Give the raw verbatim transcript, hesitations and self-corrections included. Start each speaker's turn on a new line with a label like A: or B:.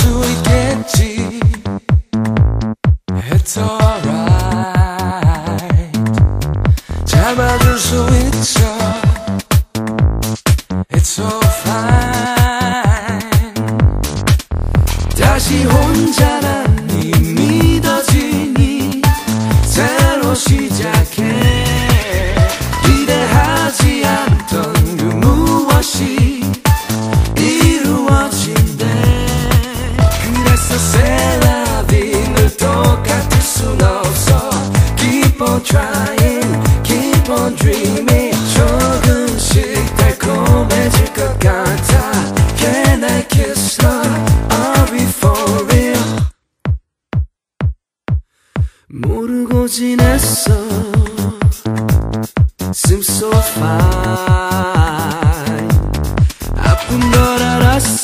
A: 수 있겠지. It's alright. 잡아줄 수 있죠. It's so fine. 다시 혼자라니 믿어지니 새로 시작해. 기대하지 않던 그 무엇이 이루어진대. 그래서 셀라비 늘 똑같을 순 없어. Keep on trying, keep on dreaming. 조금씩 달콤해질 것 같아. Can I kiss her? Are we for real? 모르고 지냈어. Seems so fine. 아픈 걸 알았어.